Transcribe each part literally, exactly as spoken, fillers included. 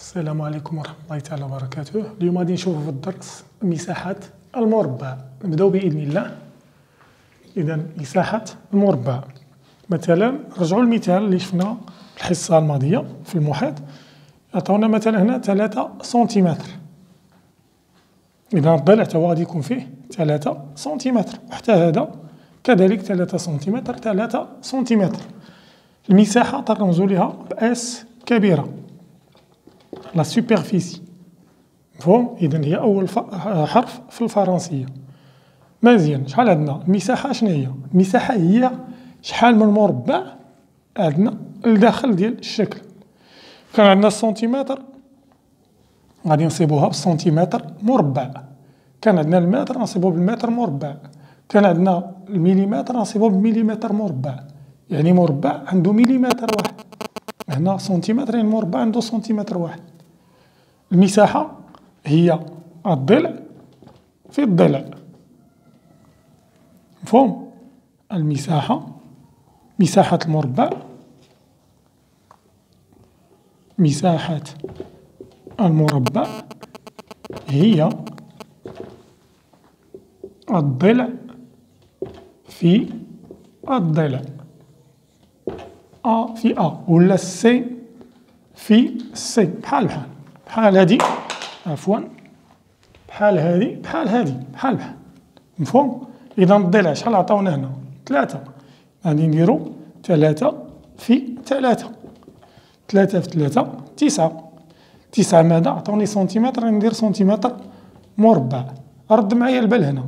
السلام عليكم ورحمة الله تعالى وبركاته. اليوم غادي نشوفوا في الدرس مساحة المربع. نبداو بإذن الله. إذا مساحة المربع، مثلا رجعوا المثال اللي شفنا الحصة الماضية في المحيط، عطاونا مثلا هنا ثلاثة سنتيمتر. إذا الضلع تا هو غادي يكون فيه ثلاثة سنتيمتر، وحتى هذا كذلك ثلاثة سنتيمتر ثلاثة سنتيمتر. المساحة ترمزوا لها بأس كبيرة، لا سوبرفيسي. مفهوم؟ إذن هي أول حرف في الفرنسية. مزيان. شحال عندنا؟ المساحة شنو هي؟ المساحة هي شحال من مربع عندنا الداخل ديال الشكل. كان عندنا السنتيمتر غادي نصيبوها بالسنتيمتر مربع، كان عندنا المتر نصيبوه بالمتر مربع، كان عندنا المليمتر نصيبوه بالمليمتر مربع. يعني مربع عنده مليمتر واحد، هنا سنتيمتر يعني مربع عنده سنتيمتر واحد. المساحة هي الضلع في الضلع. مفهوم؟ المساحة، مساحة المربع، مساحة المربع هي الضلع في الضلع. أ في أ ولا سي في سي، بحال بحال بحال هادي، عفوا بحال هادي بحال هادي بحال بحال. مفهوم؟ إذا الضلع شحال عطاونا هنا؟ ثلاثة. غادي نديرو ثلاثة في ثلاثة، ثلاثة في ثلاثة تسعة. تسعة ماذا؟ عطاوني سنتيمتر، غندير سنتيمتر مربع. رد معايا البال هنا،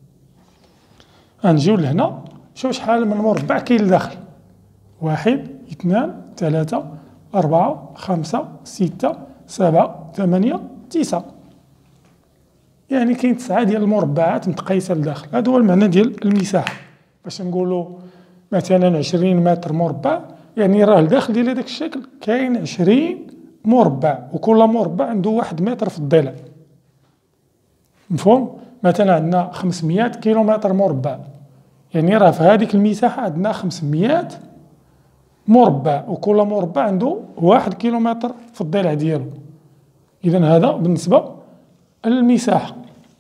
غنجيو لهنا شوف شحال من مربع كاين لداخل. واحد اثنان ثلاثة أربعة خمسة ستة سبعة ثمانية تسعة. يعني كاين تسعة ديال المربعات متقيسة لداخل. هذا هو المعنى ديال المساحة. باش نقولوا مثلا عشرين متر مربع، يعني راه الداخل ديال هذاك الشكل كاين عشرين مربع، وكل مربع عنده واحد متر في الضلع. مفهوم؟ مثلا عندنا خمسمية كيلومتر مربع، يعني راه في هذيك المساحة عندنا خمسمية مربع، وكل مربع عنده واحد كيلومتر في الضلع ديالو. إذا هذا بالنسبة للمساحة.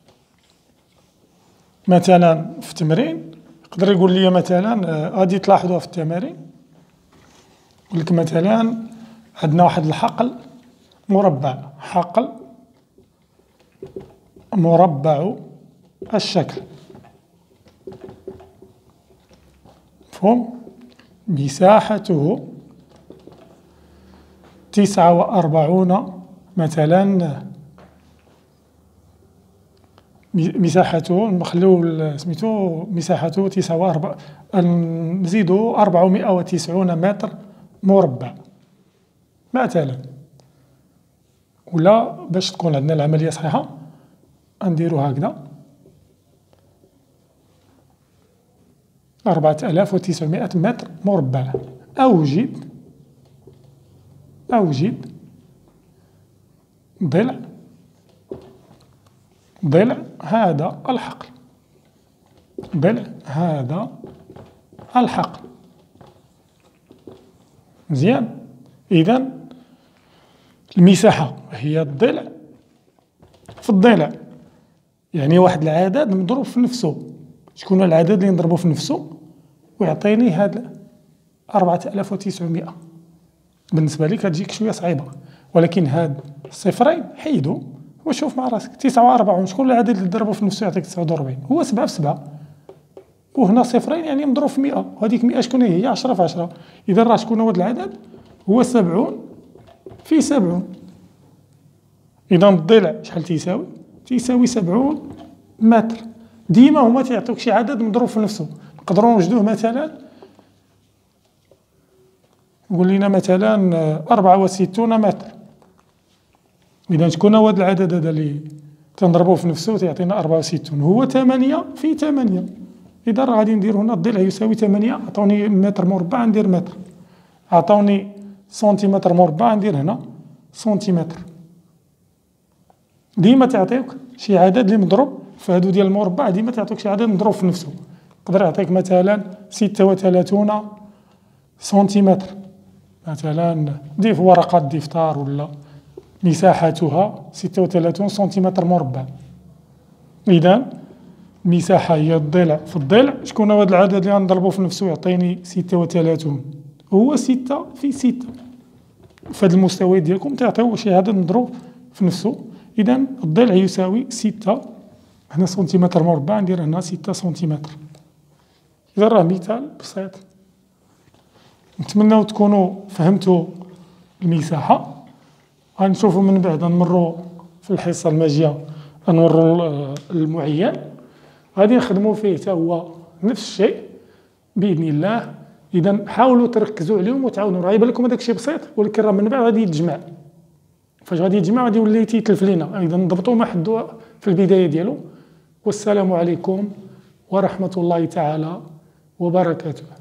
مثلا في تمرين يقدر يقول لي مثلا غادي تلاحظوها في التمارين، يقول لك مثلا عندنا واحد الحقل مربع، حقل مربع الشكل. مفهوم؟ مساحته تسعة وأربعون مثلا، مساحته نخليو سميتو مساحته تسعة وأربعين، نزيدو أربعمائة وتسعون متر مربع مثلا. ولا باش تكون عندنا العملية صحيحة نديرو هكذا أربعة آلاف وتسعمائة متر مربع. أوجد أوجد ضلع ضلع هذا الحقل، ضلع هذا الحقل. مزيان. إذا المساحة هي الضلع في الضلع، يعني واحد العدد مضروب في نفسه. شكون العدد اللي نضربو في نفسه ويعطيني هاد أربعة آلاف وتسعمائة؟ بالنسبة لك هتجيك شوية صعيبة، ولكن هاد الصفرين حيدو وشوف مع راسك. تسعة وأربعين شكون العدد اللي ضربو في نفسه يعطيك تسعة وأربعين؟ هو سبعة في سبعة، وهنا صفرين يعني مضروب في مئة، وهذيك مئة شكون هي؟ هي عشرة في عشرة. إذا راه شكون هو هاد العدد؟ هو سبعون في سبعون. إذا الضلع شحال تيساوي؟ تيساوي سبعون متر. ديما هما تيعطيوك شي عدد مضروب في نفسه. نقدروا نوجدوه مثلا، نقول لنا مثلا أربعة وستون متر. إذا شكون هو هذا العدد هذا اللي تنضربوه في نفسه تيعطينا أربعة وستون؟ هو ثمانية في ثمانية. إذا راه غادي ندير هنا الضلع يساوي ثمانية. عطاوني متر مربع ندير متر، عطاوني سنتيمتر مربع ندير هنا سنتيمتر. ديما تعطيوك شي عدد اللي مضروب في هادو ديال المربع، ديما تعطيك شي عدد مضروب في نفسه. يقدر يعطيك مثلا ستة وثلاثون سنتيمتر، مثلا ضيف ورقة دفتر ولا مساحتها ستة وثلاثون سنتيمتر مربع. إذا المساحة هي الضلع في الضلع، شكون هو هذا العدد اللي غنضربو في نفسه يعطيني ستة وثلاثون؟ هو ستة في ستة. في هذا المستوى ديالكم تعطيو شي عدد مضروب في نفسه. إذا الضلع يساوي ستة، هنا سنتيمتر مربع، ندير هنا ستة سنتيمتر. إذا راه مثال بسيط. نتمنىو تكونوا فهمتوا المساحة. غنشوفوا من بعد نمروا في الحصة الماجية نوروا المعين، غادي نخدموا فيه حتى هو نفس الشيء بإذن الله. إذا حاولوا تركزوا عليهم وتعاونوا، راه يبان لكم هذاك الشيء بسيط ولكن راه من بعد غادي يتجمع. فاش غادي يتجمع غادي يولي تيتلف لينا. إذا نضبطوا ما حدوا في البداية ديالو. والسلام عليكم ورحمة الله تعالى وبركاته.